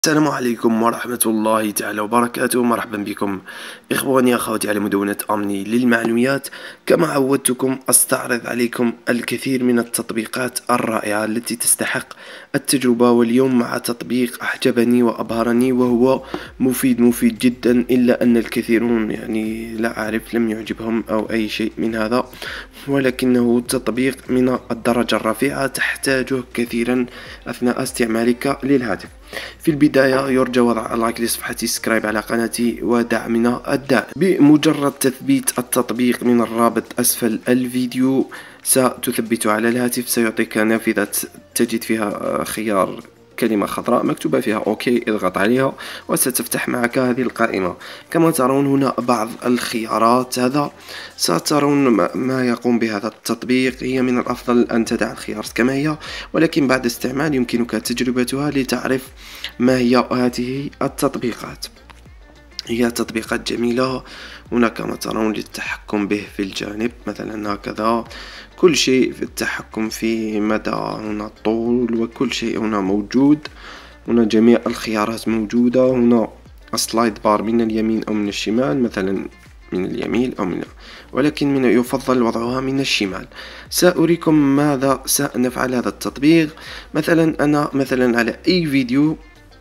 السلام عليكم ورحمة الله تعالى وبركاته. مرحبا بكم إخواني أخواتي على مدونة أمني للمعلومات. كما عودتكم أستعرض عليكم الكثير من التطبيقات الرائعة التي تستحق التجربة، واليوم مع تطبيق أعجبني وأبهرني وهو مفيد جدا، إلا أن الكثيرون لا أعرف لم يعجبهم أو أي شيء من هذا، ولكنه تطبيق من الدرجة الرفيعة تحتاجه كثيرا أثناء استعمالك للهاتف. في البداية يرجى وضع لايك لصفحتي، سبسكرايب على قناتي ودعمنا الدائم. بمجرد تثبيت التطبيق من الرابط أسفل الفيديو ستثبته على الهاتف، سيعطيك نافذة تجد فيها خيار كلمة خضراء مكتوبة فيها اوكي، اضغط عليها وستفتح معك هذه القائمة. كما ترون هنا بعض الخيارات، هذا سترون ما يقوم بهذا التطبيق. هي من الأفضل أن تدع الخيارات كما هي، ولكن بعد استعمال يمكنك تجربتها لتعرف ما هي هذه التطبيقات. هي تطبيقات جميلة. هنا كما ترون للتحكم به في الجانب، مثلا هكذا كل شيء في التحكم في مدى، هنا الطول وكل شيء هنا موجود. هنا جميع الخيارات موجودة. هنا السلايد بار من اليمين أو من الشمال، مثلا من اليمين أو ولكن من يفضل وضعها من الشمال. سأريكم ماذا سنفعل هذا التطبيق. مثلا أنا على أي فيديو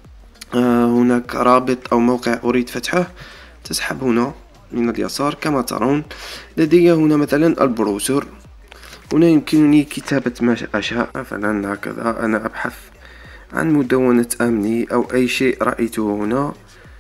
هناك رابط أو موقع أريد فتحه، تسحب هنا من اليسار. كما ترون لدي هنا مثلا البروسر، هنا يمكنني كتابة ما أشاء. مثلا هكذا أنا أبحث عن مدونة أمني أو أي شيء رأيته هنا.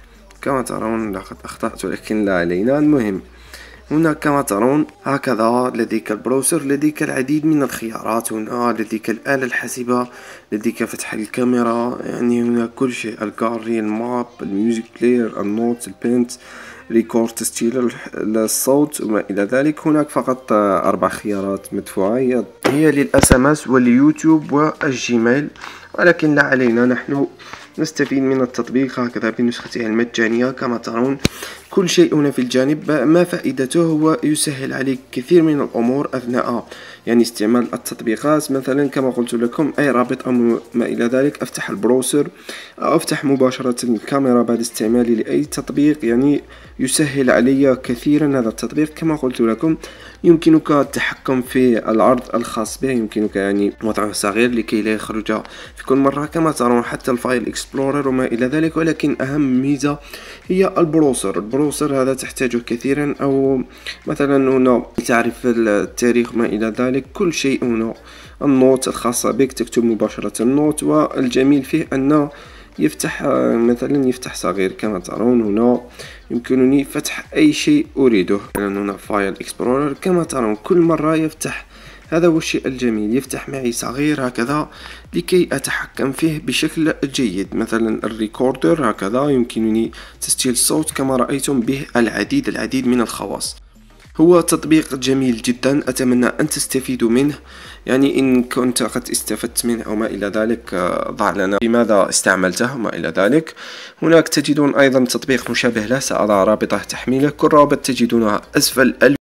كما ترون لقد أخطأت، ولكن لا علينا. المهم هنا كما ترون هكذا لديك البروسر، لديك العديد من الخيارات. هنا لديك الآلة الحاسبة، لديك فتح الكاميرا، هنا كل شيء، الجالري، الماب، الميوزك بلاير، النوت، البنت، ريكورد، تسجيل الصوت وما إلى ذلك. هناك فقط 4 خيارات مدفوعة، هي للأس ام اس واليوتيوب والجيميل، ولكن لا علينا، نحن نستفيد من التطبيق هكذا بنسخته المجانية. كما ترون كل شيء هنا في الجانب. ما فائدته؟ هو يسهل عليك كثير من الأمور أثناء استعمال التطبيقات. مثلا كما قلت لكم، أي رابط أو ما إلى ذلك، أفتح البروسر أو أفتح مباشرة الكاميرا بعد استعمالي لأي تطبيق. يسهل علي كثيرا هذا التطبيق. كما قلت لكم يمكنك التحكم في العرض الخاص به، يمكنك وضعه صغير لكي لا يخرج في كل مرة. كما ترون حتى الفايل اكسبلورر وما إلى ذلك، ولكن أهم ميزة هي البروسر هذا تحتاجه كثيرا، أو مثلا هنا تعرف التاريخ ما إلى ذلك، كل شيء هنا. النوت الخاصة بك، تكتب مباشرة النوت، والجميل فيه أنه يفتح يفتح صغير. كما ترون هنا يمكنني فتح أي شيء أريده. هنا فايل اكسبلورر، كما ترون كل مرة يفتح. هذا هو الشيء الجميل، يفتح معي صغير هكذا لكي أتحكم فيه بشكل جيد. مثلا الريكوردر هكذا يمكنني تسجيل الصوت، كما رأيتم به العديد من الخواص. هو تطبيق جميل جدا، أتمنى أن تستفيدوا منه. إن كنت قد استفدت منه أو ما إلى ذلك، ضع لنا بماذا استعملته وما إلى ذلك. هناك تجدون أيضا تطبيق مشابه له، سأضع رابط تحميله. كل رابط تجدونها أسفل